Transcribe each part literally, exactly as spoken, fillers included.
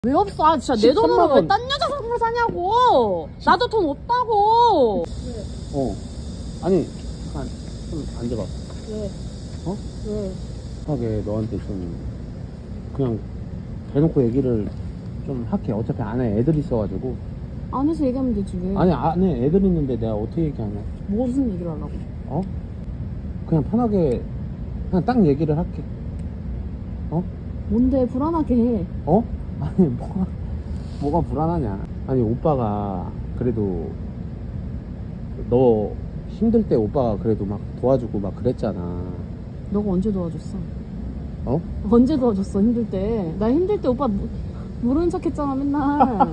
왜 없어? 아, 진짜 내 돈으로 왜 딴 여자 선물 사냐고! 나도 돈 없다고! 어. 아니, 잠깐, 좀 앉아봐. 왜? 어? 왜? 급하게 너한테 좀, 그냥, 대놓고 얘기를 좀 할게. 어차피 안에 애들 있어가지고. 안에서 얘기하면 되지, 왜? 아니, 안에 애들 있는데 내가 어떻게 얘기하냐. 무슨 얘기를 하려고? 어? 그냥 편하게, 그냥 딱 얘기를 할게. 어? 뭔데, 불안하게 해. 어? 아니, 뭐가, 뭐가 불안하냐. 아니, 오빠가, 그래도, 너 힘들 때 오빠가 그래도 막 도와주고 막 그랬잖아. 너가 언제 도와줬어? 어? 언제 도와줬어, 힘들 때? 나 힘들 때 오빠 모, 모르는 척 했잖아, 맨날.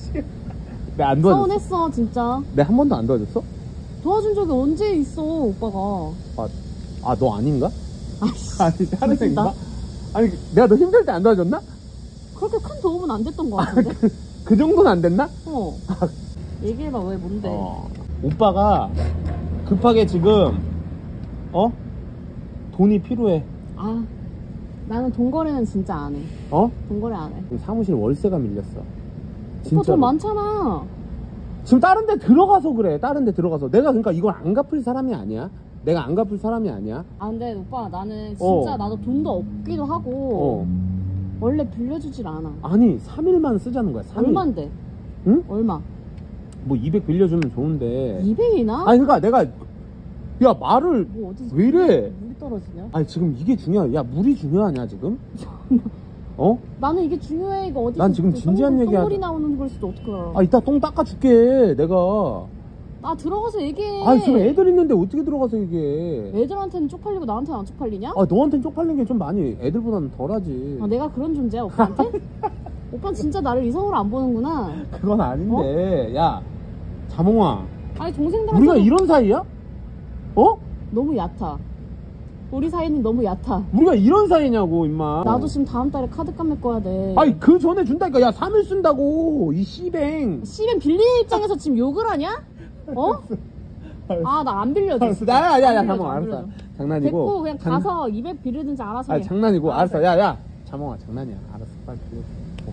내가 안 도와줬어? 서운했어, 진짜. 내가 한 번도 안 도와줬어? 도와준 적이 언제 있어, 오빠가. 아, 아, 너 아닌가? 아이씨. 아니, 다른 무슨 애인가? 나? 아니, 내가 너 힘들 때 안 도와줬나? 그렇게 큰 도움은 안 됐던 것 같은데? 그, 그 정도는 안 됐나? 어. 얘기해봐, 왜, 뭔데? 어. 오빠가 급하게 지금, 어? 돈이 필요해. 아, 나는 돈 거래는 진짜 안 해. 어? 돈 거래 안 해. 사무실 월세가 밀렸어. 오빠 돈 많잖아. 지금 다른 데 들어가서 그래. 다른 데 들어가서. 내가 그러니까 이걸 안 갚을 사람이 아니야. 내가 안 갚을 사람이 아니야. 아, 근데 오빠 나는 진짜 어. 나도 돈도 없기도 하고 어. 원래 빌려주질 않아. 아니, 삼 일만 쓰자는 거야. 삼 일. 얼만데? 응? 얼마? 뭐 이백 빌려주면 좋은데. 이백이나? 아니, 그러니까 내가, 야, 말을 뭐 어디서 왜 이래? 물이 떨어지냐? 아니, 지금 이게 중요해. 야, 물이 중요하냐, 지금? 어? 나는 이게 중요해. 이거 어디서 난 지금 또 진지한 똥- 얘기야. 똥물이 나오는 걸 수도 어떻게 알아? 아, 이따 똥 닦아줄게, 내가. 나 들어가서 얘기해. 아니, 지금 애들 있는데 어떻게 들어가서 얘기해. 애들한테는 쪽팔리고 나한테는 안 쪽팔리냐? 아, 너한텐 쪽팔린 게 좀 많이 애들보다는 덜하지. 아, 내가 그런 존재야 오빠한테? 오빠는 진짜 나를 이성으로 안 보는구나. 그건 아닌데. 야, 자몽아. 아니 동생들한테 우리가 이런 사이야? 어? 너무 얕아. 우리 사이는 너무 얕아. 우리가 이런 사이냐고, 임마. 나도 지금 다음 달에 카드값 메꿔야 돼. 아니, 그 전에 준다니까. 야, 삼 일 쓴다고. 이 씨뱅. 씨발 빌리는 입장에서 지금 욕을 하냐? 어? 아, 나 안 빌려줘. 알았어. 야, 야, 야, 안 빌려줘, 자몽아, 안 알았어. 빌려줘. 장난이고. 됐고 그냥 장- 가서 이백 빌리든지 알아서 해. 아니, 장난이고. 알았어. 알았어. 야, 야. 자몽아, 장난이야. 알았어. 빨리 빌려줘.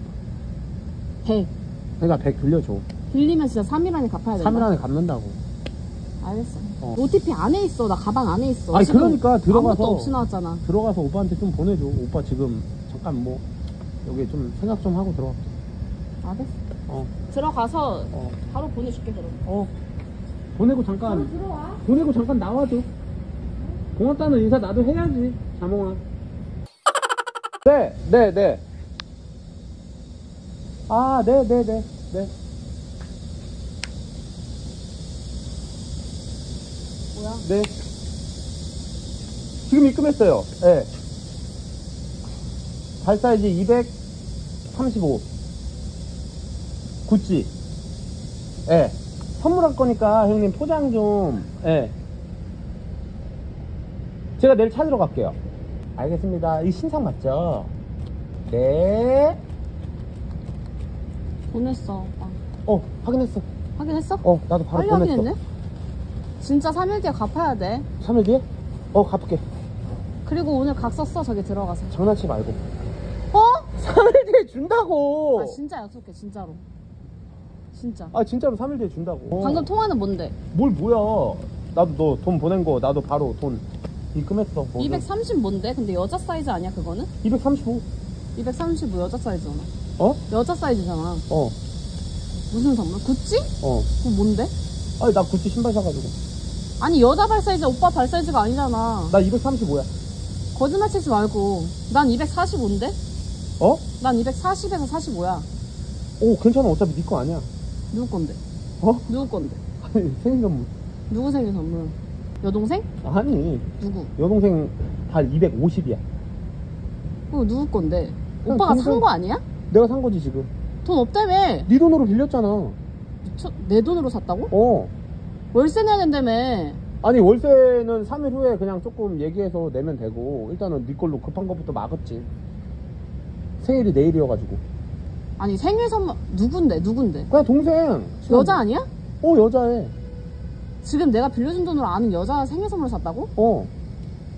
백. 그러니까 백 빌려줘. 빌리면 진짜 삼 일 안에 갚아야 된다. 삼 일 안에 갚는다고. 알겠어. 어. 오티피 안에 있어. 나 가방 안에 있어. 아니, 지금 그러니까 들어가서. 아무것도 없이 나왔잖아. 들어가서 오빠한테 좀 보내줘. 오빠 지금 잠깐 뭐 여기 좀 생각 좀 하고 들어갈게. 알겠어. 어. 들어가서 어. 바로 보내줄게 그럼. 어. 보내고 잠깐. 들어와. 보내고 잠깐 나와줘. 고맙다는 인사 나도 해야지. 자몽아. 네, 네, 네. 아, 네, 네, 네, 네. 뭐야? 네. 지금 입금했어요. 네. 발 사이즈 이백삼십오. 구찌. 예. 네. 선물할 거니까 형님 포장 좀. 예. 네. 제가 내일 찾으러 갈게요. 알겠습니다. 이 신상 맞죠? 네. 보냈어 오빠. 어, 확인했어. 확인했어? 어, 나도 바로 빨리 보냈어. 확인했네? 진짜 삼 일 뒤에 갚아야 돼. 삼 일 뒤에? 어, 갚을게. 그리고 오늘 각 썼어 저기 들어가서. 장난치 말고. 어? 삼 일 뒤에 준다고. 아 진짜 약속해 진짜로. 진짜. 아, 진짜로 삼 일 뒤에 준다고. 방금 통화는 뭔데? 뭘 뭐야. 나도 너 돈 보낸 거 나도 바로 돈 입금했어. 뭐 이백삼십 뭔데? 근데 여자 사이즈 아니야 그거는? 이백삼십오. 이백삼십오 여자 사이즈잖아. 어? 여자 사이즈잖아. 어. 무슨 선물? 구찌? 어. 그거 뭔데? 아니, 나 구찌 신발 사가지고. 아니 여자 발 사이즈 오빠 발 사이즈가 아니잖아. 나 이백삼십오야. 거짓말 치지 말고. 난 이백사십오인데? 어? 난 이백사십에서 사십오야. 오, 괜찮아. 어차피 네 거 아니야. 누구 건데? 어? 누구 건데? 아니, 생일 선물. 누구 생일 선물? 여동생? 아니, 누구? 여동생 발 이백오십이야. 그거 누구 건데? 그냥 오빠가 동생- 산 거 아니야? 내가 산 거지, 지금. 돈 없다며. 네 돈으로 빌렸잖아. 미쳐, 내 돈으로 샀다고? 어. 월세 내야 된다며. 아니, 월세는 삼 일 후에 그냥 조금 얘기해서 내면 되고, 일단은 네 걸로 급한 것부터 막았지. 생일이 내일이어가지고. 아니 생일 선물 누군데 누군데? 그냥 동생. 여자 아니야? 어, 여자애. 지금 내가 빌려준 돈으로 아는 여자 생일 선물 샀다고? 어.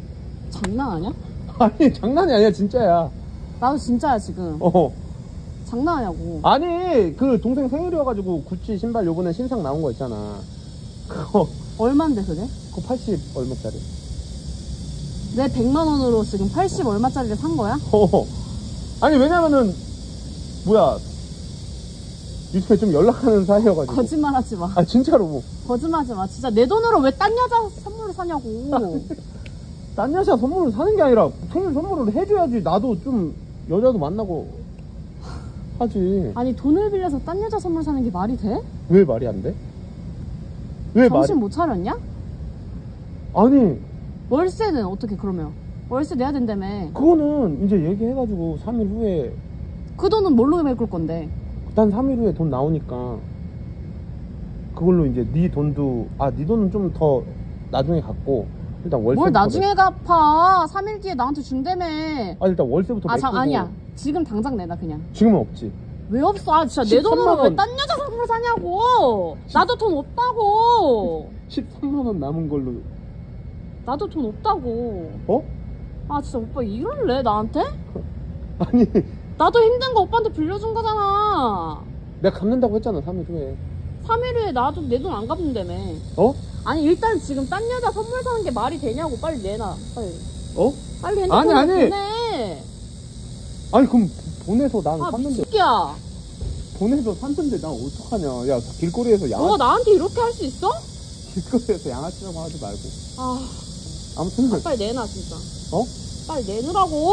장난 아니야? 아니, 장난이 아니야, 진짜야. 나도 진짜야 지금. 어. 장난하냐고. 아니 그 동생 생일이어가지고 구찌 신발 요번에 신상 나온 거 있잖아. 그거 얼만데 그게? 그거 팔십 얼마짜리? 내 백만 원으로 지금 팔십 얼마짜리를 산 거야? 어. 아니 왜냐면은 뭐야 요즘에 좀 연락하는 사이여가지고. 거짓말하지 마. 아 진짜로. 거짓말하지 마. 진짜 내 돈으로 왜 딴 여자 선물을 사냐고. 딴 여자 선물을 사는 게 아니라 생일 선물을 해줘야지. 나도 좀 여자도 만나고 하지. 아니 돈을 빌려서 딴 여자 선물 사는 게 말이 돼? 왜 말이 안 돼? 왜 말이? 정신 못 차렸냐? 아니 월세는 어떻게 그러면? 월세 내야 된다며. 그거는 이제 얘기해가지고 삼 일 후에. 그 돈은 뭘로 메꿀 건데? 난 삼 일 후에 돈 나오니까 그걸로 이제 네 돈도 아 네 돈은 좀 더 나중에 갚고 일단 월세. 뭘 나중에 갚아? 삼 일 뒤에 나한테 준다며. 아 일단 월세부터 아, 자, 메꾸고. 아니야. 지금 당장 내놔 그냥. 지금은 없지. 왜 없어? 아 진짜 내 십삼만 돈으로 원. 왜 딴 여자 선물 사냐고. 나도 돈 없다고. 십삼만 원 남은 걸로. 나도 돈 없다고. 어? 아 진짜 오빠 이럴래 나한테? 아니 나도 힘든 거 오빠한테 빌려준 거잖아. 내가 갚는다고 했잖아 삼 일 후에. 삼 일 후에 나도 내 돈 안 갚는다며. 어? 아니 일단 지금 딴 여자 선물 사는 게 말이 되냐고. 빨리 내놔 빨리. 어? 빨리 핸드폰 아니, 아니. 보내. 아니 그럼 보내서 난 아 샀는데. 미친기야. 보내서 샀는데 난 어떡하냐. 야 길거리에서 양아 너가 나한테 이렇게 할 수 있어? 길거리에서 양아치라고 하지 말고. 아, 아무튼 아 빨리 내놔 진짜. 어? 빨리 내놓으라고.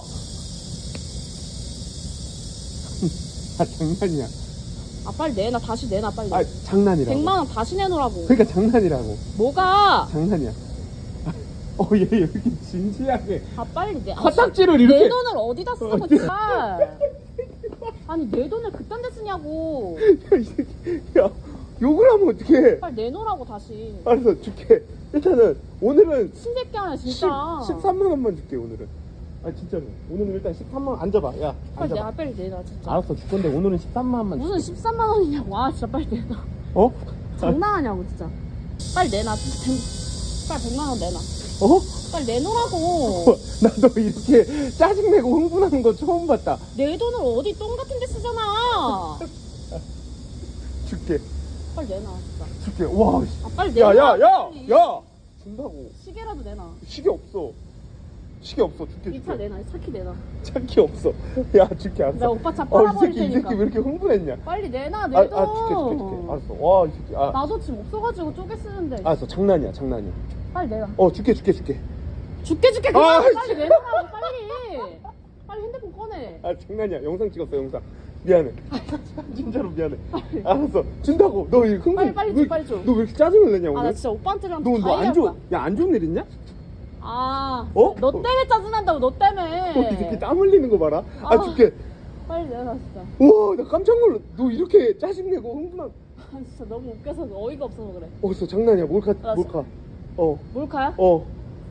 아 장난이야. 아 빨리 내놔. 다시 내놔 빨리. 아 장난이라고. 백만 원 다시 내놓으라고. 그러니까 장난이라고. 뭐가? 장난이야. 어 얘 이렇게 진지하게 아 빨리 내. 아, 화딱지를 내 이렇게. 돈을 어디다 쓰고 잘. 아니 내 돈을 그딴 데 쓰냐고. 야, 이 새끼. 야 욕을 하면 어떡해. 빨리 내놓으라고 다시. 알았어 줄게. 일단은 오늘은 신새끼 아니야 진짜. 십삼만 원만 줄게 오늘은. 아 진짜로 오늘은 일단 십삼만 원 앉아봐. 야 빨리 내놔 앉아봐. 빨리 내놔 진짜. 알았어 줄 건데 오늘은 십삼만 원만 무슨 줄게. 십삼만 원이냐고. 아 진짜 빨리 내놔. 어? 장난하냐고 진짜. 빨리 내놔. 빨리 백만 원 내놔. 어? 빨리 내놓으라고. 나도 이렇게 짜증내고 흥분하는 거 처음 봤다. 내 돈을 어디 똥 같은 데 쓰잖아. 줄게. 빨리 내놔 진짜. 줄게. 와. 씨. 아 빨리 내놔. 야, 야, 야, 빨리. 야. 준다고. 시계라도 내놔. 시계 없어. 시계 없어. 줄게. 이 차 줄게. 내놔. 차키 내놔. 차키 없어. 야, 줄게. 알았어. 나 오빠 차 어, 이 팔아버릴 새끼, 이 테니까. 새끼 왜 이렇게 흥분했냐? 빨리 내놔 내 아, 돈. 아, 줄게, 줄게, 줄게. 알았어. 와, 이 새끼. 아, 나도 지금 없어가지고 쪼개 쓰는데. 알았어. 장난이야, 장난이야. 빨리 내놔. 어, 줄게, 줄게, 줄게. 줄게 줄게 아, 그만. 씨. 빨리 내놔라고 빨리. 빨리 핸드폰 꺼내. 아, 장난이야. 영상 찍었어, 영상. 미안해. 진짜로 미안해. 알았어. 준다고. 너 이거 흥분. 빨리, 빨리 줘, 왜- 빨리 줘. 너 왜 이렇게 짜증을 내냐, 아 나 오늘? 진짜 오빠한테랑 너, 너 안 좋아. 야, 안 좋은 일 있냐? 아, 어? 너 때문에 짜증난다고 너 때문에. 어, 이 새끼 땀 흘리는 거 봐라. 아, 아. 줄게. 빨리 내놔 진짜. 우와, 나 깜짝 놀라. 너 이렇게 짜증내고 흥분한. 아 진짜 너무 웃겨서 어이가 없어서 그래. 어서 장난이야. 몰카, 알았어. 몰카. 어, 몰카야? 어.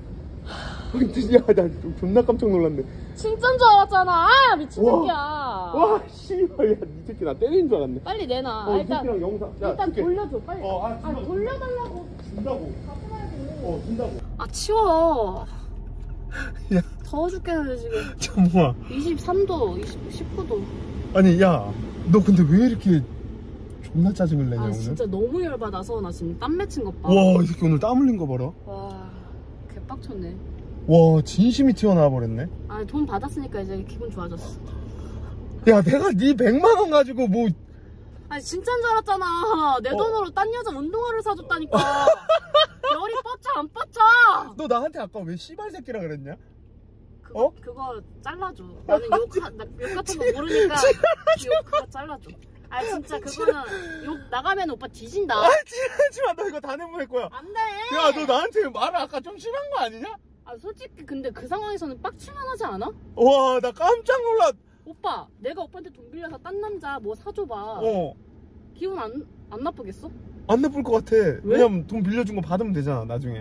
야, 나 존나 깜짝 놀랐네. 진짜인 줄 알았잖아. 아 미친 와. 새끼야. 와, 씨발, 야, 이 새끼 나 때리는 줄 알았네. 빨리 내놔. 어, 아, 이 일단 새끼랑 영상. 야, 일단 줄게. 돌려줘 빨리. 어, 아, 아 준다고. 돌려달라고. 준다고. 가지 말고. 어, 준다고. 아 치워. 야, 더워 죽겠는데 지금. 잠깐만. 이십삼 도, 이십, 십구 도. 아니, 야, 너 근데 왜 이렇게 존나 짜증을 내냐, 아 오늘? 진짜 너무 열받아서 나 지금 땀 맺힌 것 봐. 와, 이 새끼 오늘 땀 흘린 거 봐라. 와 개빡쳤네. 와, 진심이 튀어나와 버렸네. 아 돈 받았으니까 이제 기분 좋아졌어. 야, 내가 네 백만 원 가지고 뭐. 아니 진짜인 줄 알았잖아. 내 어. 돈으로 딴 여자 운동화를 사줬다니까. 열이 뻗쳐 안 뻗쳐? 너 나한테 아까 왜 씨발 새끼라 그랬냐? 그거, 어? 그거 잘라줘. 나는 욕, 하, 나, 욕 같은 거 모르니까 욕 그거 잘라줘. 아 진짜 그거는 욕 나가면 오빠 뒤진다. 아, 지랄하지 마. 너 이거 다 내보낼 거야. 안 돼. 야, 너 나한테 말을 아까 좀 심한 거 아니냐? 아 솔직히 근데 그 상황에서는 빡칠만 하지 않아? 와, 나 깜짝 놀라. 오빠 내가 오빠한테 돈 빌려서 딴 남자 뭐 사줘봐. 어. 기분 안, 안 나쁘겠어? 안 나쁠 것 같아. 왜냐면 돈 빌려준 거 받으면 되잖아, 나중에.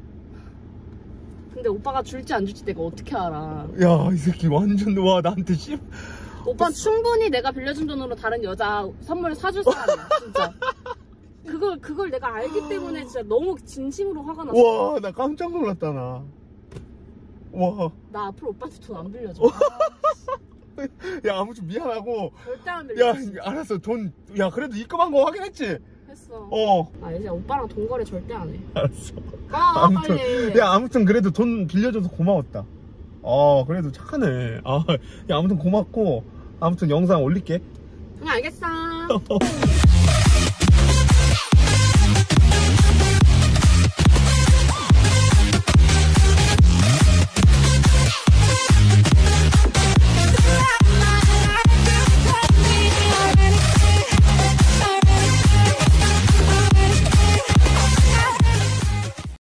근데 오빠가 줄지 안 줄지 내가 어떻게 알아. 야, 이 새끼 완전, 와, 나한테 씨. 오빠는 충분히 내가 빌려준 돈으로 다른 여자 선물 사줄 사람이야 진짜. 그걸 그걸 내가 알기 때문에 진짜 너무 진심으로 화가 났어. 와, 나 깜짝 놀랐다, 나. 와. 나 앞으로 오빠한테 돈 안 빌려줘. 야 아무튼 미안하고. 절대 안 야 빌려. 알았어 돈. 야 그래도 입금한 거 확인했지? 했어. 어. 나 이제 오빠랑 돈 거래 절대 안 해. 알았어. 가 아무튼 빨리. 야 아무튼 그래도 돈 빌려줘서 고마웠다. 어 그래도 착하네. 아, 야 아무튼 고맙고 아무튼 영상 올릴게. 응 알겠어.